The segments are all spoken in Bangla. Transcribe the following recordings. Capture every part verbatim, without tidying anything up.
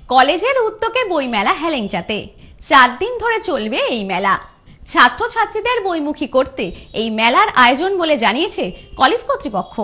কলেজের উদ্যোগে বইমেলা হেলেঞ্চাতে চার দিন ধরে চলবে এই মেলা। ছাত্রছাত্রীদের বইমুখী করতে এই মেলার আয়োজন বলে জানিয়েছে কলেজ কর্তৃপক্ষ।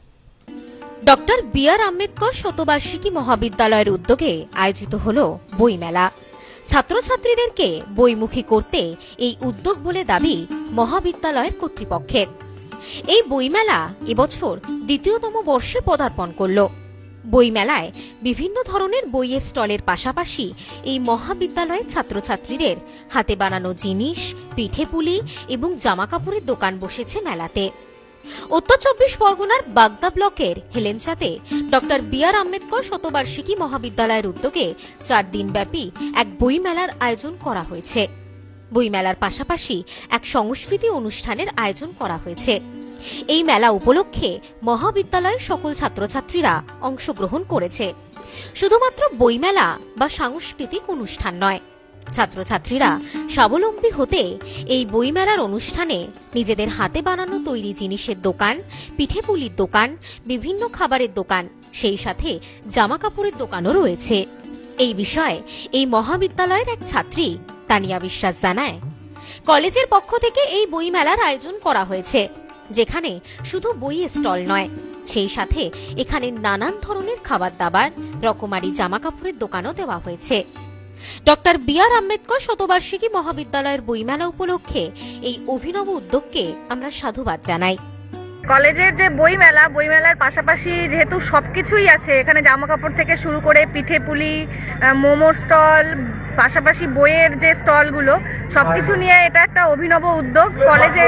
ডক্টর বি আর আম্বেদকর শতবার্ষিকী মহাবিদ্যালয়ের উদ্যোগে আয়োজিত হল বইমেলা। ছাত্রছাত্রীদেরকে বইমুখী করতে এই উদ্যোগ বলে দাবি মহাবিদ্যালয়ের কর্তৃপক্ষের। এই বইমেলা এবছর দ্বিতীয়তম বর্ষে পদার্পণ করল। বইমেলায় বিভিন্ন ধরনের বইয়ের স্টলের পাশাপাশি এই মহাবিদ্যালয়ের ছাত্রছাত্রীদের হাতে বানানো জিনিস, পিঠেপুলি এবং জামাকাপড়ের দোকান বসেছে মেলাতে। উত্তর চব্বিশ পরগনার বাগদা ব্লকের হেলেঞ্চাতে ডক্টর বি আর আম্বেদকর শতবার্ষিকী মহাবিদ্যালয়ের উদ্যোগে চার দিন ব্যাপী এক বইমেলার আয়োজন করা হয়েছে। বইমেলার পাশাপাশি এক সংস্কৃতি অনুষ্ঠানের আয়োজন করা হয়েছে। এই মেলা উপলক্ষে মহাবিদ্যালয়ের সকল ছাত্রছাত্রীরা অংশগ্রহণ করেছে। শুধুমাত্র বইমেলা বা সাংস্কৃতিক অনুষ্ঠান নয়, ছাত্রছাত্রীরা স্বাবলম্বী হতে এই বইমেলার অনুষ্ঠানে নিজেদের হাতে বানানো তৈরি জিনিসের দোকান, পিঠেপুলির দোকান, বিভিন্ন খাবারের দোকান, সেই সাথে জামা কাপড়ের দোকানও রয়েছে। এই বিষয়ে এই মহাবিদ্যালয়ের এক ছাত্রী তানিয়া বিশ্বাস জানায়, কলেজের পক্ষ থেকে এই বইমেলার আয়োজন করা হয়েছে, যেখানে শুধু বইয়ের স্টল নয়, সেই সাথে এখানে নানান ধরনের খাবার দাবার, রকমারি জামা কাপড়ের দোকানও দেওয়া হয়েছে। ডক্টর বি আর আম্বেদকর শতবার্ষিকী মহাবিদ্যালয়ের বইমেলা উপলক্ষে এই অভিনব উদ্যোগকে আমরা সাধুবাদ জানাই। কলেজের যে বইমেলা, বইমেলার পাশাপাশি যেহেতু সবকিছুই আছে, এখানে জামা কাপড় থেকে শুরু করে পিঠেপুলি, মোমোর স্টল, পাশাপাশি বইয়ের যে স্টলগুলো, সবকিছু নিয়ে এটা একটা অভিনব উদ্যোগ কলেজের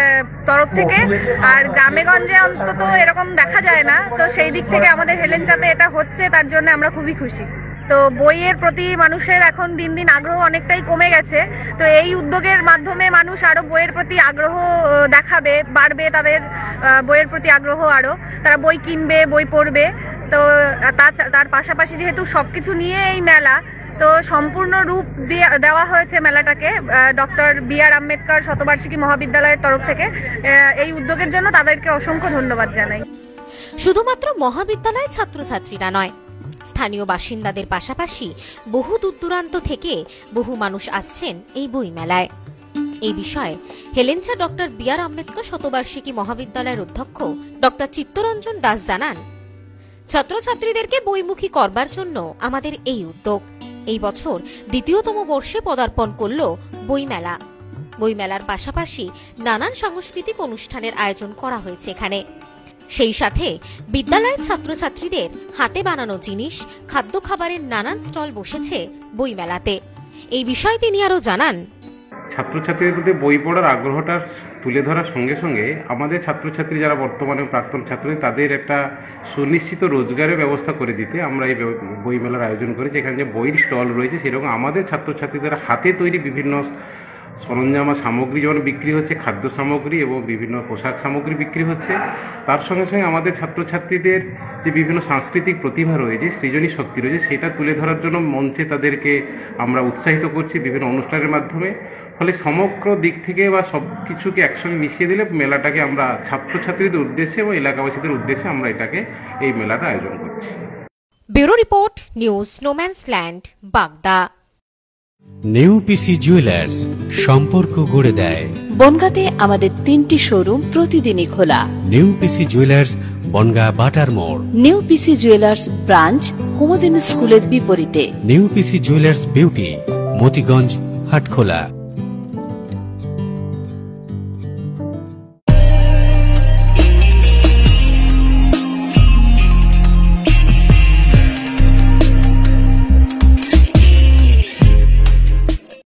তরফ থেকে। আর গ্রামেগঞ্জে অন্তত এরকম দেখা যায় না, তো সেই দিক থেকে আমাদের হেলেঞ্চাতে এটা হচ্ছে, তার জন্য আমরা খুবই খুশি। তো বইয়ের প্রতি মানুষের এখন দিন দিন আগ্রহ অনেকটাই কমে গেছে, তো এই উদ্যোগের মাধ্যমে মানুষ আরো বইয়ের প্রতি আগ্রহ দেখাবে, বাড়বে তাদের বইয়ের প্রতি আগ্রহ, আরো তারা বই কিনবে, বই পড়বে। তো তার পাশাপাশি যেহেতু সবকিছু নিয়ে এই মেলা, তো সম্পূর্ণ রূপ দিয়ে দেওয়া হয়েছে মেলাটাকে ডক্টর বি আর আম্বেদকর শতবার্ষিকী মহাবিদ্যালয়ের তরফ থেকে। এই উদ্যোগের জন্য তাদেরকে অসংখ্য ধন্যবাদ জানাই। শুধুমাত্র মহাবিদ্যালয়ের ছাত্রছাত্রীরা নয়, স্থানীয় বাসিন্দাদের পাশাপাশি বহু দূর দূরান্ত থেকে বহু মানুষ আসছেন এই বই মেলায়। এই বিষয়ে Helencha doctor B R Ambedkar শতবার্ষিকী মহাবিদ্যালয়ের অধ্যক্ষ ডক্টর চিত্তরঞ্জন দাস জানান, ছাত্রছাত্রীদেরকে বইমুখী করবার জন্য আমাদের এই উদ্যোগ। এই বছর দ্বিতীয়তম বর্ষে পদার্পণ করল বইমেলা। বইমেলার পাশাপাশি নানান সাংস্কৃতিক অনুষ্ঠানের আয়োজন করা হয়েছে এখানে। সেই সাথে বিদ্যালয়ের ছাত্রছাত্রীদের হাতে বানানো জিনিস, খাদ্য খাবারের নানান স্টল বসেছে বইমেলাতে। এই বিষয়ে তিনি আরো জানান, ছাত্রছাত্রীদের মধ্যে বই পড়ার আগ্রহটা তুলে ধরার সঙ্গে সঙ্গে আমাদের ছাত্রছাত্রী যারা বর্তমানে প্রাক্তন ছাত্র, তাদের একটা সুনিশ্চিত রোজগারের ব্যবস্থা করে দিতে আমরা এই বইমেলার আয়োজন করি। যেখানে যে বইয়ের স্টল রয়েছে, সেরকম আমাদের ছাত্রছাত্রীদের হাতে তৈরি বিভিন্ন সরঞ্জাম সামগ্রী যেমন বিক্রি হচ্ছে, খাদ্য সামগ্রী এবং বিভিন্ন পোশাক সামগ্রী বিক্রি হচ্ছে। তার সঙ্গে সঙ্গে আমাদের ছাত্রছাত্রীদের যে বিভিন্ন সাংস্কৃতিক প্রতিভা রয়েছে, সৃজনী শক্তি রয়েছে, সেটা তুলে ধরার জন্য মঞ্চে তাদেরকে আমরা উৎসাহিত করছি বিভিন্ন অনুষ্ঠানের মাধ্যমে। ফলে সমগ্র দিক থেকে বা সব কিছুকে একসঙ্গে মিশিয়ে দিলে মেলাটাকে আমরা ছাত্রছাত্রীদের উদ্দেশ্যে এবং এলাকাবাসীদের উদ্দেশ্যে আমরা এটাকে এই মেলাটা আয়োজন করছি। ব্যুরো রিপোর্ট, নিউজ স্নোম্যান্সল্যান্ড, বাগদা। নিউ পিসি জুয়েলার্স, সম্পর্ক গড়ে দেয়। বনগাঁতে আমাদের তিনটি শোরুম প্রতিদিনই খোলা। নিউ পিসি জুয়েলার্স, বনগাঁ বাটার মোড়। New PC jewellers branch, Kumudini স্কুলের বিপরীতে। New PC jewellers beauty, Matiganj, Hatkhola.